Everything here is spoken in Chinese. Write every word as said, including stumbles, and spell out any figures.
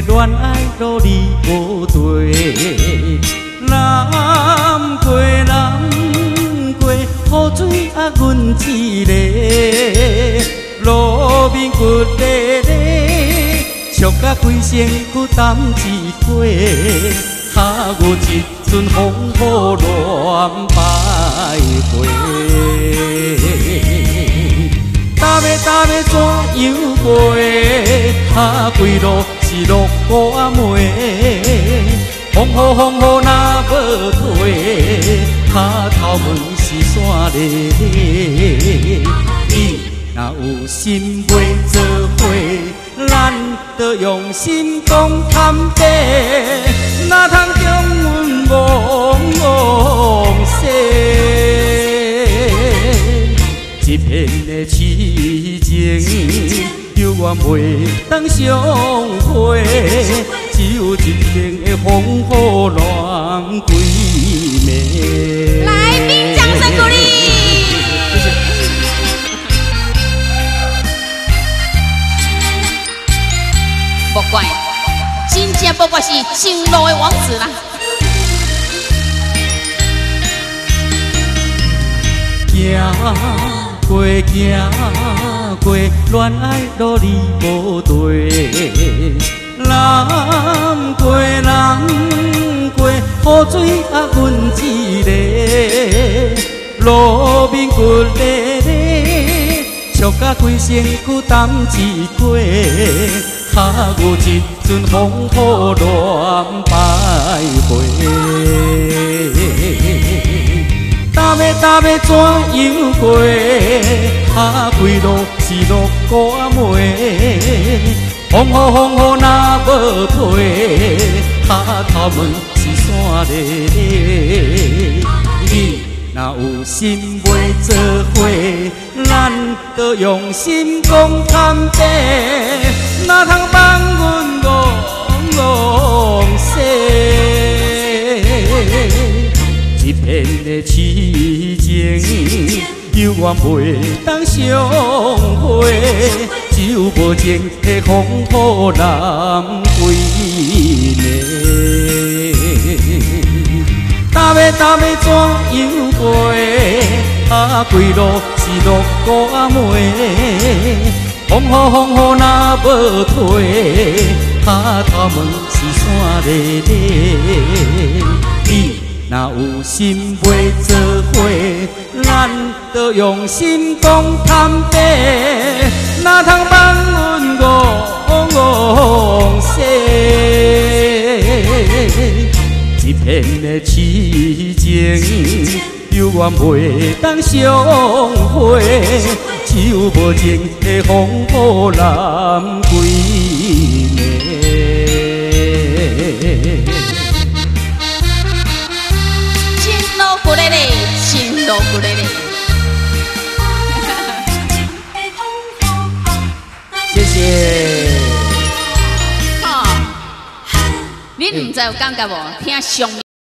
恋爱都离无对，南过南过，雨水啊阮一个，路面骨咧咧，笑甲规身躯担一回，下有一阵风雨乱徘徊。搭要搭要怎样过？下归路是落雨暝，风雨风雨若要退，下头门是山咧咧。你若有心要做伙，咱着用心讲坦白，哪通将阮戆戆说？一片的痴情，犹原袂当相会，只有一片的风雨乱归暝。 来宾掌声鼓励。不怪，真正不怪是情路的王子啦。 行过行过，恋爱路离无对，南过南过，雨水啊阮一个，路面骨咧咧，笑甲规身躯担一回，下有一阵风雨乱徘徊。搭要搭要怎样过？下归路是落雨暝，风雨风雨若要退，下头门是山咧咧。你若有心要做伙，咱着用心讲坦白，哪通放阮戆戆说？一片的痴情，犹原袂当相会，只有无情的风雨难归暝。搭要搭要怎样过？下归路是落雨暝，风雨风雨若要退，下头门是山咧咧。若有心要做伙，咱着用心讲坦白，哪通放阮戆戆说？一片的痴情，犹原袂当相会，只有无情的风雨难归暝。 鼓励你，心都鼓励你。 谢谢。 哦，你唔知有感觉无？听上。